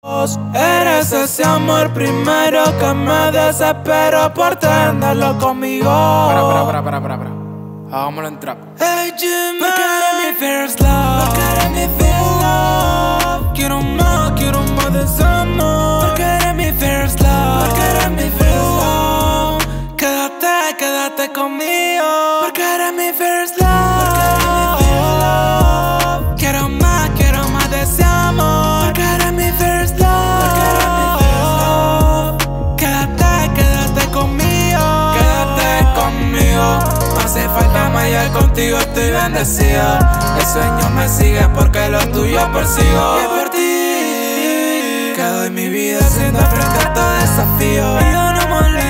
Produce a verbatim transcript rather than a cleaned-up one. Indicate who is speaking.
Speaker 1: Eres ese amor primero que me desespero por tenerlo conmigo.
Speaker 2: Para, para, para, para, para, para. Hagámoslo en trap.
Speaker 1: Hey Jimmy, porque eres mi first love, porque eres mi first love. Quiero más, quiero más de ese amor, porque eres mi first love, porque eres mi first love. Quédate, quédate conmigo, porque eres mi first love, porque eres mi first love. Quiero más, quiero más de ese amor, porque eres mi first love, porque eres mi first love. Quédate, quédate conmigo, quédate conmigo. No hace falta mayor, contigo estoy bendecido. El sueño me sigue porque lo tuyo persigo. Y por ti que doy mi vida haciendo frente a todo desafío. Yo no molesto.